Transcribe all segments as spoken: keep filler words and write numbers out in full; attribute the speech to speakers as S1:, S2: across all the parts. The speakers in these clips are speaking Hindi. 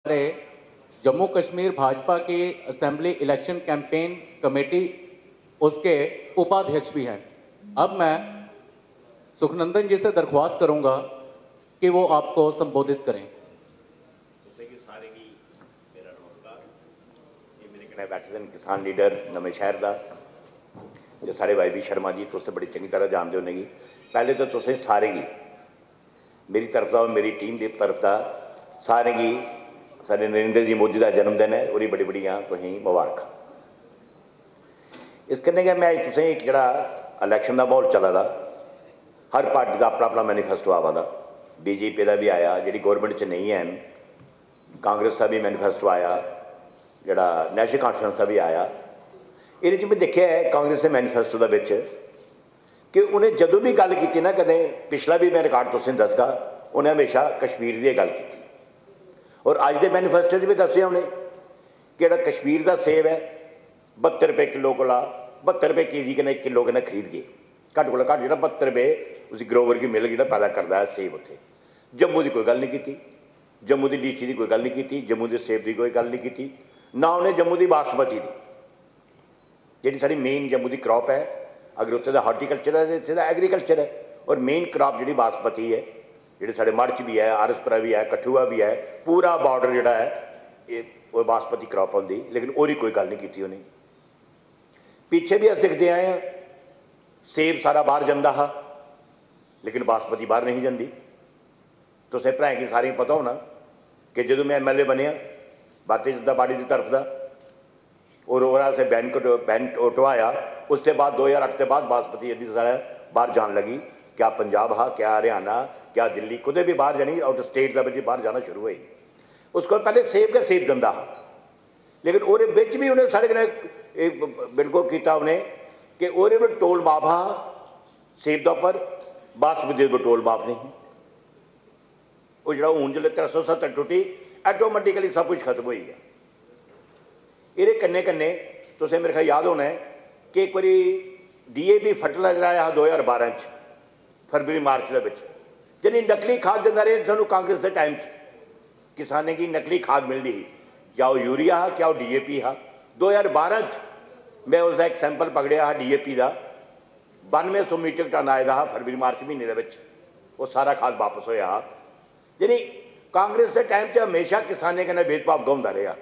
S1: रहे जम्मू कश्मीर भाजपा की असेंबली इलेक्शन कैंपेन कमेटी उसके उपाध्यक्ष भी हैं। अब मैं सुखनंदन जी से दरख्वास्त करूंगा कि वो आपको संबोधित करें।
S2: सारे की मेरा नमस्कार। ये मेरे कने बैठे दिन किसान लीडर नवे शहर का जो साढ़े वाई बी शर्मा जी तुम बड़ी चंगी तरह जानते हो नहीं। पहले तो तुम सारे की मेरी तरफ का मेरी टीम की तरफ का सारे की साढ़े नरेंद्र जी मोदी का जन्मदिन है और बड़ी बड़िया तुम मुबारक। इस कन्नै गै मैं तुसें एक जड़ा इलैक्शन का माहौल चला दा हर पार्टी का अपना अपना मैनीफेस्टो आवा दा। बीजेपी का भी आया जी गौरमेंट च नहीं है, कांग्रेस का भी मैनीफेस्टो आया, जड़ा नैशनल कॉन्फ्रेंस का भी आया। ये भी देखा है कांग्रेस के मैनीफेस्टो का बिच कि उन्हें जदों भी गल की ना, कदे पिछला भी मैं रिकॉर्ड तुसें दसगा, उन्हें हमेशा कश्मीर की गल की और अज के मैनीफेस्टो भी दसिया उन्हें कि जड़ा कश्मीर का सेब है बहत्तर रुपये किलो कोला बहत्तर रुपये के जी कन्नै किलो कन्नै खरीद गए। घट को घट जो बहत्तर रुपये उस ग्रोवर की मिल जो पैदा करता है सेब उत्थे। जम्मू की कोई गल नहीं की, जम्मू की लीची की कोई गल नहीं की, जम्मू के सेब की कोई गल नहीं की, ना उन्हें जम्मू की बासमती की जी साड़ी मेन जम्मू की क्रॉप है। अगर उत्थे दा हार्टीकल्चर है इत्थे दा एग्रीकल्चर है और मेन क्रॉप जी बासमती है। जो साढ़े मढ़ भी है, आरसपुरा भी है, कठुआ भी है, पूरा बॉर्डर जोड़ा है ये वो बासमती क्रॉप होंगी, लेकिन और कोई गल नहीं की उन्हें। पीछे भी अस दिखते आए हैं सेब सारा बाहर जाता हा लेकिन बासमती बाहर नहीं जाती। तो भैन की सारे पता होना कि जो मैं एम एल ए बनया भारतीय जनता पार्टी की तरफ का और और से बैंक बैंक उठवाया, उसके बाद दो हज़ार अठ के बाद बासमती एडी सारा बाहर जान लगी। क्या पंजाब हा, क्या हरियाणा, क्या दिल्ली, कुछ भी बाहर जानी आउट स्टेट का बच्चे बाहर जाना शुरू हुई। उसको पहले सेब का सेब जाता हा, लेकिन वो भी उन्हें साढ़े कने बिल्कुल किया उन्हें कि और टोल माफ हा सेब के उपर, बासमती पर टोल माफ नहीं। वो जो हूँ जो त्रै सौ सत्तर टुटी ऐटोमैटिकली सब कुछ खत्म हो गया। ये कन्ने कन्ने तुसें मेरे ख्याल याद होना है कि एक बारी डी ए पी फर्टिलाइजर आया दो हज़ार बारह फरवरी मार्च के जी नकली खाद दिंदा रहे सानू कांग्रेस के टाइम किसाने की नकली खाद मिल रही, क्या वो यूरिया हा क्या वो डी ए पी हा। दो हज़ार बारह मैं उसका एक सैंपल पकड़िया हा डी ए पी का बानवे सौ मीट्रिक टन आया था फरवरी मार्च महीने के वो सारा खाद वापस होया। यानी कांग्रेस के टाइम से हमेशा किसाने कन्नै भेदभाव होंदा रहा।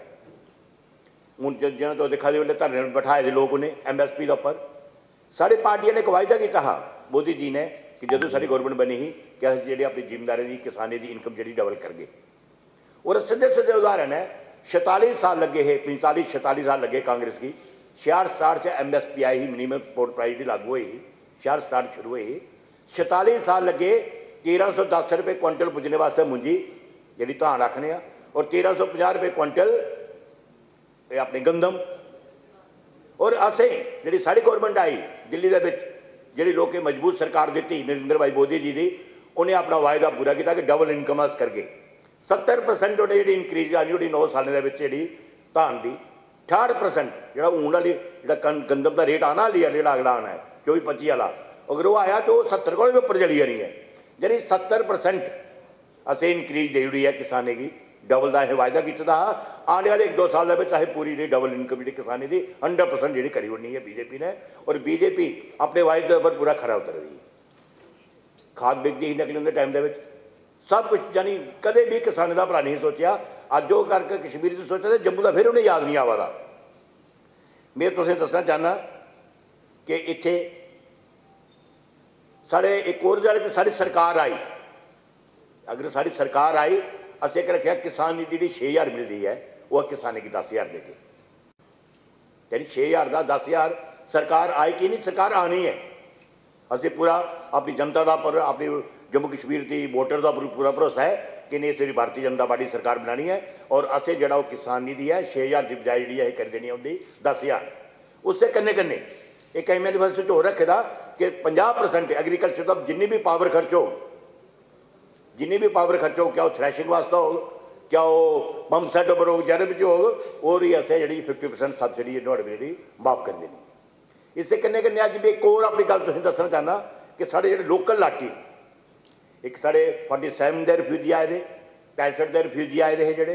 S2: हूँ जिन्होंने तो दिखा दे धरने बैठाए थे लोग उन्हें एम एस पी के उपर सारी पार्टियों ने एक वायदा किया हा मोदी जी ने कि जो सारी गौरमेंट बनी ही कि अस जी अपनी जिमींदारी की किसानी की इनकम जी डबल कर गए। और सीधे सीधे उदाहरण है छताली साल लगे है पैंतालीस छताली साल लगे कांग्रेस की छियाठ सताठ से एम एस पी आई ही मिनीमम सपोर्ट प्राइस लागू हुई छियाठ सताठ शुरू हुई। छताली साल लगे तेरह सौ दस रुपये क्विंटल पुजने वास्ते मुंजी जी धान रखने और तेरह सौ पचास रुपये क्विंटल अपनी गंदम। और असें जी सारी गौरमेंट आई दिल्ली के जी लोग मजबूत सरकार दी नरेंद्र भाई मोदी जी की उन्हें अपना वायदा पूरा किया कि डबल इनकम अस करके सत्तर परसेंट उन्हें जी इंक्रीज आई जी नौ सालों के जी धान की अठाठ परसेंट जो ऊन वाली जो गंदम का रेट आना वाली है जो अगला आना है चौबी पच्ची वाला अगर वो आया तो सत्तर को भी उपर चली जानी है। यानी सत्तर परसेंट असें इंक्रीज दे दी है किसाने की डबल का यह वायदा किया। आने वाले एक दो साल चाहे पूरी जी डबल इनकम जी किसानी की हंड्रड परसेंट जी करी होनी है बीजेपी ने और बीजेपी अपने वायदे पर पूरा खरा उतर रही है। खाद बिकती ही नकली उनके टाइम के सब कुछ यानी कदे भी किसानों का भरा नहीं सोचा। अज वो करके कश्मीर से सोचा तो जम्मू का फिर उन्हें याद नहीं आवा। मैं तुसें दसना चाहना कि इत्थे साढ़े एक और जल साड़ी सरकार आई, अगर साड़ी सरकार आई असें एक रखा किसान की जी छे हज़ार मिल रही है वह किसाने की दस हज़ार देगी। यानी छे हज़ार का दस हज़ार सरकार आई कि नहीं, सरकार आनी है। असें पूरा अपनी जनता का पर अपनी जम्मू कश्मीर की वोटर का पूरा भरोसा है कि नहीं इस भारतीय जनता पार्टी सरकार बनानी है और असें जो किसान निधि है छे हज़ार की बजाय जी कर देनी होंगी दस हज़ार। उससे कन्ने कन्ने एक एम एल मैनीफेस्टो हो रखे था कि पचास परसेंट एग्रीकल्चर का जिन्नी भी पावर खर्च हो जिन्नी भी पावर खर्च हो, क्या वो थ्रैशिंग वास्ते हो, क्या वो पंप सैट पर हो, जर भी हो और ही असें जी फिफ्टी परसेंट सबसिडी जी माफ कर देनी। इससे कन्ने कन्ने अज भी एक और अपनी गल तुसें दसना चाहना कि साढ़े जो लोकल लाटी एक साढ़े फोर्टी सैवन के रिफ्यूजी आए थे पैंसठ के रिफ्यूजी आए थे जोड़े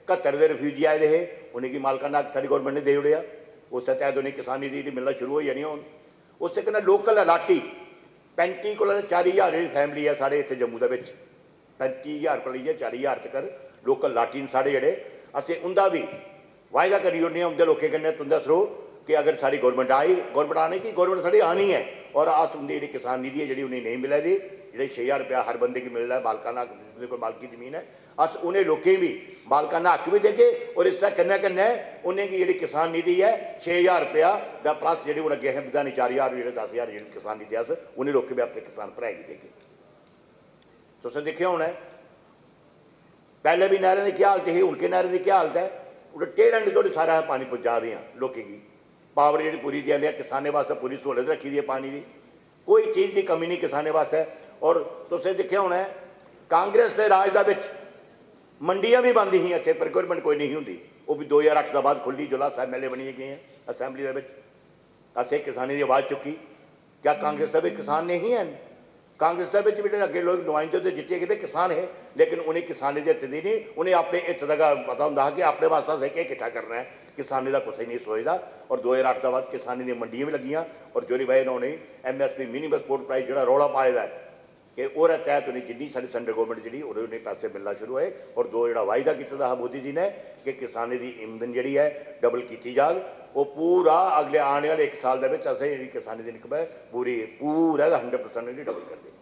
S2: इकहत्तर के रिफ्यूजी आए रहे, उन्हें की मालकाना सारी गौरमेंट ने दे उड़िया। उस तहत उन्हें किसान निधि मिलना शुरू हो जानी हूँ। उससे कहना लोकल अलाटी पैंती को चाली हज़ार फैमिली है साढ़े इतने जम्मू के पैंती हज़ार को लीजिए चाली हज़ार तक लोकल लाटी साढ़े जोड़े असं उनका भी वायदा करी ओड़ने उनके लोगों कन्नै तुंदे थ्रू कि अगर सारी गौरमेंट आई गौरमेंट आने की गौरमेंट साड़ी आनी है और अस उनकी जी किसान निधि है जी उन्हें नहीं मिले दी जो छे हज़ार रुपया हर बंदे की मिलता है मालकाना को मालकी जमीन है अस उन्हें लोगों भी मालकाना हक भी देगे और इसका कन्नै कन्नै उन्हें की जी किसान निधि है छे हज़ार रुपया का प्लस जी हूँ अगे है विधानी चार हज़ार जो दस हज़ार जी किसान निधि अस उन्हें लोग भी अपने किसान भरा की देगे। तुसें देखिया होना पहले भी नहरों की क्या हालत है उनके नहरों की क्या हालत है टेढ़ एंड जो सारा पानी पहुँचा दें लोगों की पावर जी पूरी दें किसानों वास्ते पूरी सहूलत रखी दी है पानी की कोई चीज़ की कमी नहीं किसानों वास्ते। और तुसें देखिया होना कांग्रेस के राज का मंडियां भी बंद ही इतने प्रोक्योरमेंट कोई नहीं होंगी वो भी दो हज़ार अठ के बाद खुली जो एम एल ए बनी गए हैं असैंबली असें किसानी की आवाज़ चुकी क्या कांग्रेस के किसान नहीं हैं कांग्रेस के अगे लोग नुमाइंदे तो जिते गए किसान है लेकिन उन्हें किसानी के हित की नहीं उन्हें अपने हित का पता होंगे कि अपने वास्ते असें क्या किट्ठा करना है किसानी का कुछ नहीं सोचता। और दो हज़ार अठ के बाद किसानी दी मंडियां भी लगियां और जो वजह उन्हें M S P minimum support price जो रौला पाएगा कि और तहत उन्हें जिन्नी सारी सेंट्रल गौरमेंट जी उन्हें पैसे मिलना शुरू होए और दो जो वायदा किया मोदी जी ने कि किसानी की आमदन जी है डबल की जाए वो पूरा अगले आने वाले एक साल के किसानी की इनकम है पूरी पूरा हंड्रेड परसेंट डबल कर दी।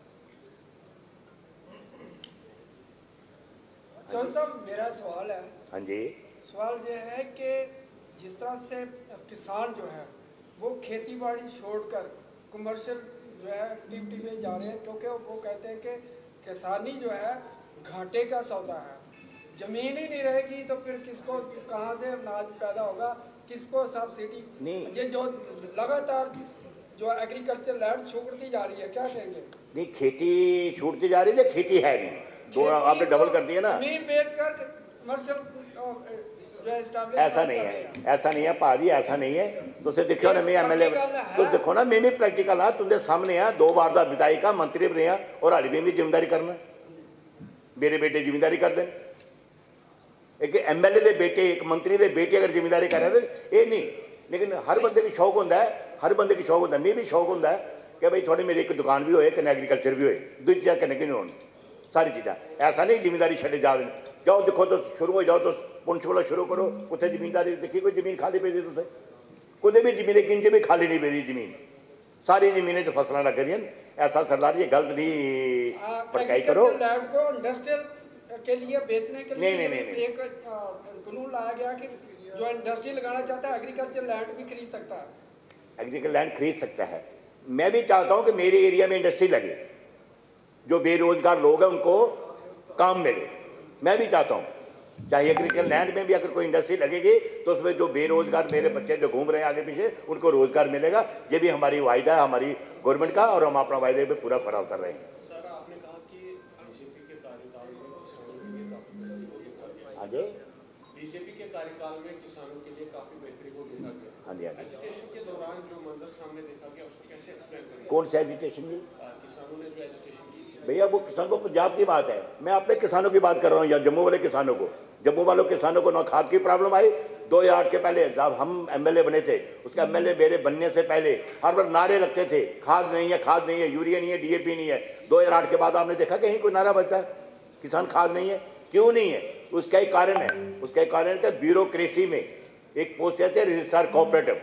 S3: चौधरी साहब मेरा सवाल है
S2: हाँ जी
S3: सवाल ये है कि जिस तरह से किसान जो है वो खेती बाड़ी छोड़कर कमर्शियल जो है एक्टिविटी में जा रहे हैं क्योंकि वो कहते हैं कि किसानी जो है घाटे का सौदा है जमीन ही नहीं रहेगी तो फिर किसको कहाँ से अनाज पैदा होगा किसको सब्सिडी ये जो लगातार जो एग्रीकल्चर लैंड छूटती जा रही है क्या कहेंगे।
S2: नहीं खेती छूटती जा रही है खेती है नहीं दो आपने डबल कर दिया ना
S3: जमीन बेचकर कमर्शियल
S2: ऐसा नहीं है ऐसा नहीं है भाजी ऐसा नहीं है तुम देखो ना मैं एम एल ए तुम देखो ना मैं भी प्रैक्टिकल हाँ तुमने सामने आ दो बार का विधायक मंत्री बने और हाली भी जिम्मेदारी करना मेरे बेटे जिम्मेदारी कर दें एक एम एल ए के बेटे एक मंत्री के बेटे अगर जिम्मेदारी कर रहे ये नहीं लेकिन हर बंदे की शौक होता है हर बंदे की शौक होता है मैं भी शौक होता है कि भाई थोड़ी मेरी एक दुकान भी होए कन्नै एग्रीकल्चर भी होए दुई चीज़ां कन्नै कन्नै होन सारी चीज़ां ऐसा नहीं जिम्मेदारी छड्डे जा जाओ देखो तो शुरू हो जाओ तो पुंछ वाला शुरू करो उत्थे जमीनदारी देखी कोई जमीन खाली पे दी तुसें कुछ भी जमीन एक इंच भी खाली नहीं पेदी जमीन सारी जमीनें च फसलां लग दियां ऐसा सरदार जी गलत नहीं भड़काई करो
S3: लैंड को इंडस्ट्रियल के लिए बेचने के लिए
S2: नहीं, नहीं, नहीं,
S3: एक कानून लाया गया कि जो इंडस्ट्री लगाना चाहता है एग्रीकल्चर लैंड भी खरीद सकता है
S2: एग्रीकल्चर लैंड खरीद सकता है। मैं भी चाहता हूं कि मेरे एरिया में इंडस्ट्री लगे जो बेरोजगार लोग हैं उनको काम मिले मैं भी चाहता हूं चाहे एग्रीकल्चर लैंड में भी अगर कोई इंडस्ट्री लगेगी तो उसमें जो बेरोजगार मेरे बच्चे जो घूम रहे हैं आगे पीछे उनको रोजगार मिलेगा। ये भी हमारी वायदा है हमारी गवर्नमेंट का और हम अपना वायदे पे पूरा खरा उतर रहे हैं।
S4: सर आपने कहा कि बीजेपी के कार्यकाल में किसानों के लिए काफी बेहतरी को देखा गया।
S2: हाँ जी
S4: बीजेपी के कार्यकाल में किसानों के लिए काफी बेहतरी को देखा गया।
S2: हाँ जी हाँ जी
S4: एजुटेशन के दौरान जो मंजर सामने देखा गया उसको कैसे एक्सप्लेन करेंगे।
S2: कौन सा एजुटेशन जी
S4: किसानों ने जो एजुटेशन की
S2: भैया वो किसान को पंजाब की बात है मैं अपने किसानों की बात कर रहा हूँ या जम्मू वाले किसानों को जम्मू वालों किसानों को ना खाद की प्रॉब्लम आई दो हजार आठ के पहले जब हम एमएलए बने थे उसके एमएलए मेरे बनने से पहले हर बार नारे लगते थे खाद नहीं है खाद नहीं है यूरिया नहीं है डीएपी नहीं है। दो हजार आठ के बाद आपने देखा कहीं कोई नारा बजता है किसान खाद नहीं है क्यों नहीं है उसका एक कारण है उसका एक कारण है ब्यूरोक्रेसी में एक पोस्ट कहते हैं रजिस्ट्रार कोऑपरेटिव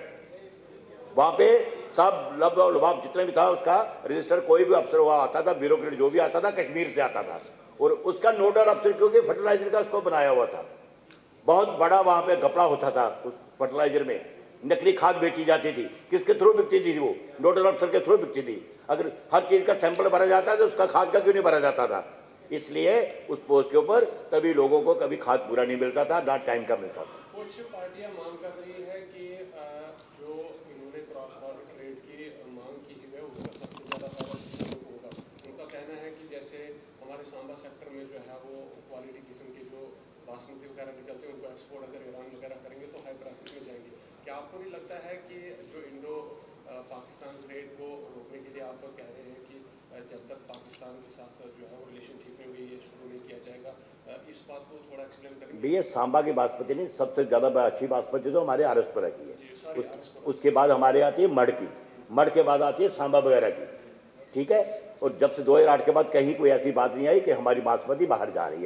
S2: वहाँ पे सब लब लबाब जितना भी था उसका रजिस्टर कोई भी अफसर हुआ आता था ब्यूरोक्रेट जो भी आता था कश्मीर से आता था और उसका नोडल अफसर क्योंकि फर्टिलाइजर का उसको बनाया हुआ था बहुत बड़ा वहाँ पे घपला होता था उस फर्टिलाइजर में नकली खाद बेची जाती थी किसके थ्रू बिकती थी वो नोडल अफसर के थ्रू बिकती थी। अगर हर चीज़ का सैंपल भरा जाता है तो उसका खाद का क्यों नहीं भरा जाता था इसलिए उस पोस्ट के ऊपर कभी लोगों को कभी खाद पूरा नहीं मिलता था ना टाइम का मिलता था।
S4: कुछ पार्टियां मांग कर रही है कि जो इन्होंने क्रॉस बॉर्डर ट्रेड की मांग की है उसका सबसे ज़्यादा फायदा किसानों को होगा। उनका कहना है कि जैसे हमारे सांबा सेक्टर में जो है वो क्वालिटी किस्म के जो बासमती वगैरह निकलते हैं उनको एक्सपोर्ट अगर ईरान वगैरह करेंगे तो हाई प्राइसेस में जाएंगे। क्या आपको नहीं लगता है कि जो इंडो पाकिस्तान ट्रेड को रोकने के लिए आप कह रहे हैं कि जब तक पाकिस्तान के साथ जो है वो रिलेशन ठीक नहीं होगी ये शुरू नहीं किया जाएगा। इस बात को थोड़ा एक्सप्लेन करेंगे।
S2: भैया सांबा की बासमती नहीं, सबसे ज़्यादा अच्छी बासमती तो हमारे आरसपुरा की है, उस, उसके बाद हमारे आती है मड़ की, मड़ के बाद आती है सांबा वगैरह की, ठीक है। और जब से दो हज़ार आठ के बाद कहीं कोई ऐसी बात नहीं आई कि हमारी बासमती बाहर जा रही है,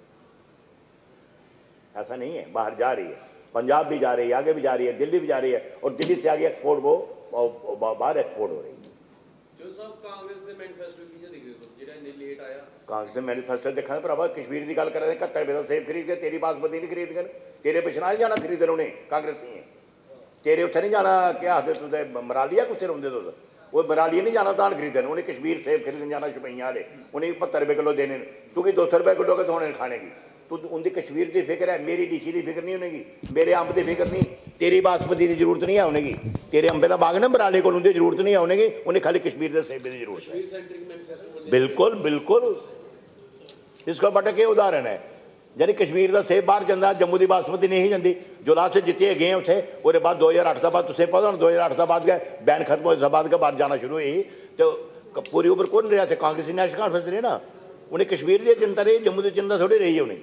S2: ऐसा नहीं है, बाहर जा रही है, पंजाब भी जा रही है, आगे भी जा रही है, दिल्ली भी जा रही है, और दिल्ली से आगे एक्सपोर्ट वो बाहर एक्सपोर्ट हो रही है।
S5: जो सब कांग्रेस ने मैनिफेस्टो कीजिए दिख देखो जेड़ा ने लेट आया
S2: कांग्रेस ने मैनिफेस्टो देखा है भरावा, कश्मीर की गल कर रहे इकहत्तर रुपए का सेब खरीद के, तेरी बासमती नहीं खरीद कर, तेरे पिछना नहीं जाना खरीदने उन्हें, कांग्रेस ही है, तेरे उत्थे नहीं जाना, क्या आखते तुझे मरालिया कुछ होंगे तुझ वो मरालिया नहीं जाना धान खरीदने, उन्हें कश्मीर सेब खरीदने जाना शपैया वाले, उन्हें पत्तर रुपए किलो देने, तू कि दो सौ रुपए किलो के धोने खाने की, तू उनकी कश्मीर की फिक्र है, मेरी डीसी की फिक्र नहीं होगी, मेरे अंब की फिक्र नहीं, तेरी बासमती की जरूरत नहीं है उन्हें, तेरे अंबे का बाग ना बराले को उनकी जरूरत नहीं है उन्हें, उन्हें खाली कश्मीर के सेबे की जरूरत है। बिल्कुल बिल्कुल, इसका बड़ा क्या उदाहरण है, यानी कश्मीर का सेब बाहर जाता, जम्मू की बासमती नहीं जाती, जो लास्ट जिते गए उसे उसके बाद दो हज़ार अठ का बाद तुझे पता दो हज़ार अठ का बाद गए बैन खत्म होने बाद के बाद जाना शुरू हुई, तो पूरी उम्र कौन रहा थे, कांग्रेसी नेशनल कॉन्फ्रेंस रहे ना, उन्हें कश्मीर की चिंता रही, जम्मू की चिंता थोड़ी रही है उन्हें।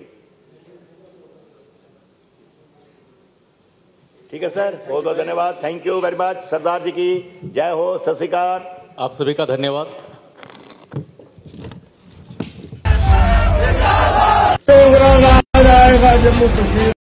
S2: ठीक है सर, बहुत बहुत धन्यवाद, thank you very much, Sardar ji की जय हो, सत श्री अकाल,
S1: आप सभी का धन्यवाद।
S3: जम्मू कश्मीर